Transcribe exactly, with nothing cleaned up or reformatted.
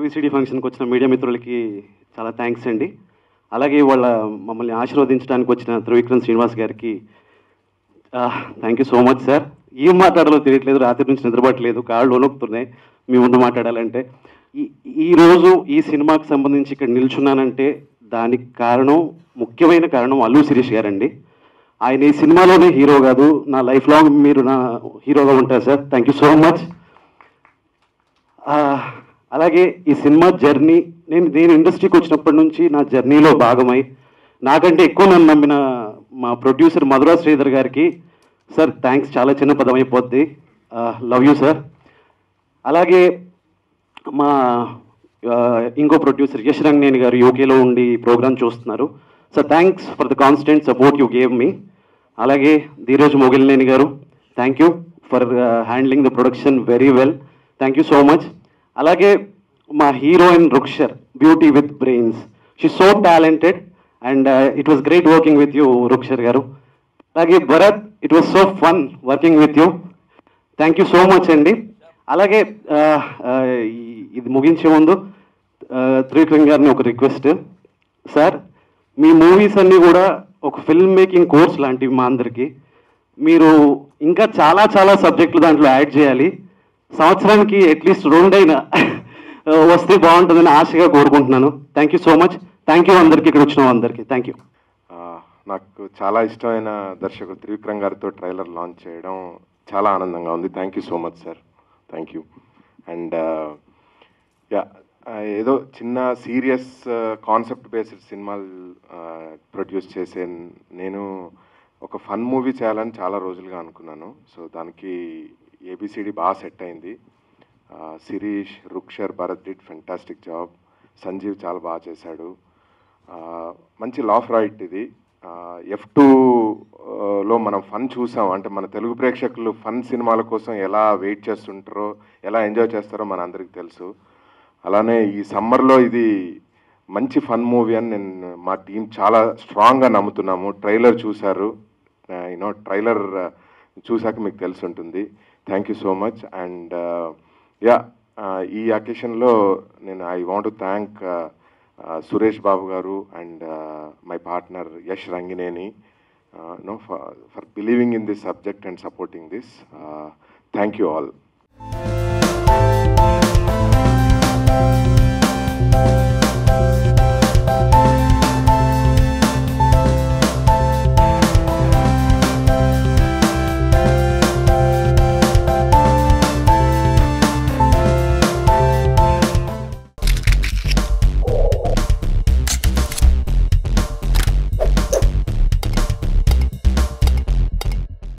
A B C D ఫంక్షన్కి వచ్చిన media మిత్రులకి చాలా థ్యాంక్స్ అండి. అలాగే వాళ్ళ మమ్మల్ని ఆశీర్వదించడానికి వచ్చిన త్రివిక్రమ్ శ్రీనివాస్ గారికి thank you so much sir. ఏం మాట్లాడాలో తెలియట్లేదు, రాత్రి నుంచి నిద్రపట్టలేదు, కాళ్ళు వణుకుతున్నాయి మీ ముందు మాట్లాడాలంటే. ఈ ఈరోజు ఈ సినిమాకి సంబంధించి ఇక్కడ నిల్చున్నానంటే దానికి కారణం, ముఖ్యమైన కారణం అల్లు శిరీష్ గారండి. ఆయన ఈ సినిమాలోనే హీరో కాదు, నా లైఫ్ లాంగ్ మీరు నా హీరోగా ఉంటారు sir. Thank you so much. అలాగే ఈ సినిమా జర్నీ, నేను నేను ఇండస్ట్రీకి వచ్చినప్పటి నుంచి నా జర్నీలో భాగమై నాకంటే ఎక్కువ నన్ను నమ్మిన మా ప్రొడ్యూసర్ మధురా శ్రీధర్ గారికి సార్ థ్యాంక్స్, చాలా చిన్న పదం అయిపోద్ది. Love you sir. అలాగే మా ఇంకో ప్రొడ్యూసర్ యష్ రంగినేని గారు యూకేలో ఉండి ప్రోగ్రామ్ చూస్తున్నారు. Sir thanks for the constant support you gave me. అలాగే ధీరజ్ మొగిలినేని గారు thank you for handling the production very well. Thank you so much. అలాగే మా heroine Rukshar, beauty with brains, she so talented and it was great working with you Rukshar గారు. అలాగే Bharat, it was so fun working with you. Thank you so much అండి. అలాగే ఇది ముగించే ముందు త్రివిక్రమ్ గారిని ఒక రిక్వెస్ట్ సార్, మీ మూవీస్ అన్నీ కూడా ఒక ఫిల్మ్ మేకింగ్ కోర్స్ లాంటివి మా అందరికీ. మీరు ఇంకా చాలా చాలా సబ్జెక్టులు దాంట్లో యాడ్ చేయాలి. సంవత్సరానికి అట్లీస్ట్ రెండైనా వస్తే బాగుంటుందని ఆశగా కోరుకుంటున్నాను. Thank you so much. Thank you అందరికీ, ఇక్కడ వచ్చిన అందరికీ థ్యాంక్ యూ. నాకు చాలా ఇష్టమైన దర్శకుడు త్రివిక్రమ్ గారితో ట్రైలర్ లాంచ్ చేయడం చాలా ఆనందంగా ఉంది. Thank you so much sir. Thank you. And yeah, ఏదో చిన్న సీరియస్ కాన్సెప్ట్ బేస్డ్ సినిమాలు ప్రొడ్యూస్ చేసే నేను ఒక ఫన్ మూవీ చేయాలని చాలా రోజులుగా అనుకున్నాను. సో దానికి ఏబిసిడి బాగా సెట్ అయింది. Sirish, Rukshar, Bharat did fantastic job. Sanjeev చాలా బాగా చేశాడు. మంచి లాఫ్ రైట్ ఇది. ఎఫ్ టూలో మనం ఫన్ చూసాం. అంటే మన తెలుగు ప్రేక్షకులు ఫన్ సినిమాల కోసం ఎలా వెయిట్ చేస్తుంటారో, ఎలా ఎంజాయ్ చేస్తారో మన అందరికీ తెలుసు. అలానే ఈ సమ్మర్లో ఇది మంచి ఫన్ మూవీ అని నేను మా టీం చాలా స్ట్రాంగ్గా నమ్ముతున్నాము. ట్రైలర్ చూశారు, యూనో ట్రైలర్ చూశాక మీకు తెలిసి ఉంటుంది. Thank you so much. And yeah, ఈ అకేషన్లో నేను I want to thank Suresh Babu గారు and my partner Yash Rangineni no for believing in this subject and supporting this. Thank you all.